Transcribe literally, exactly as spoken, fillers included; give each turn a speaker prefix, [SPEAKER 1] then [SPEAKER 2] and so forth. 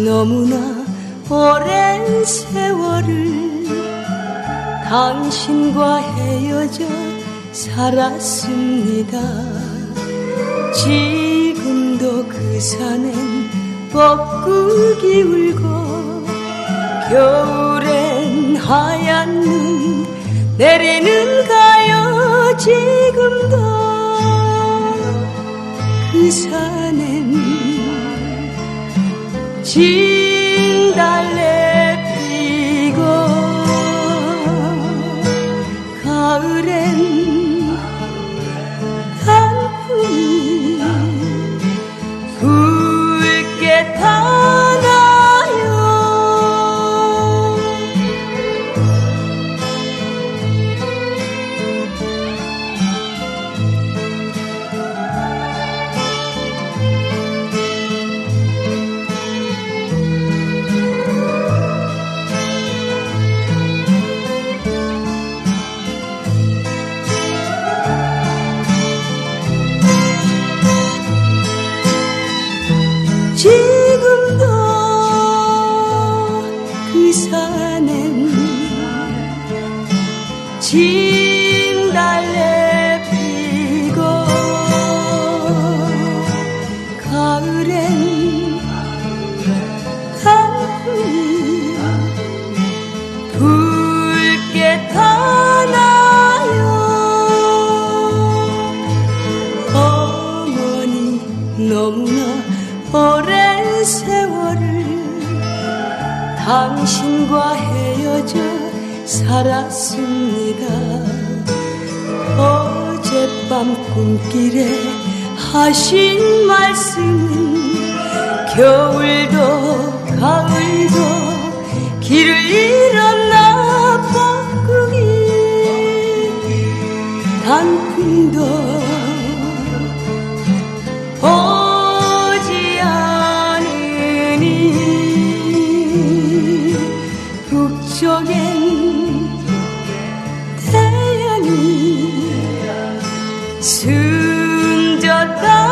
[SPEAKER 1] 너무나 오랜 세월을 당신과 헤어져 살았습니다. 지금도 그 산엔 뻐꾸기 울고 겨울엔 하얀 눈 내리는가요. 지금도 그 산엔 진달래 피고 가을엔 단풍이 붉게 타나요. 지금도 그 산엔 진달래 피고 가을엔 단풍이 붉게 타나요. 어머니 너무나 오랜 세월을 당신과 헤어져 살았습니다. 어젯밤 꿈길에 하신 말씀은 겨울도 가을도 길을 잃었나 뻐꾸기 단풍도 북쪽엔 태양이 숨졌다.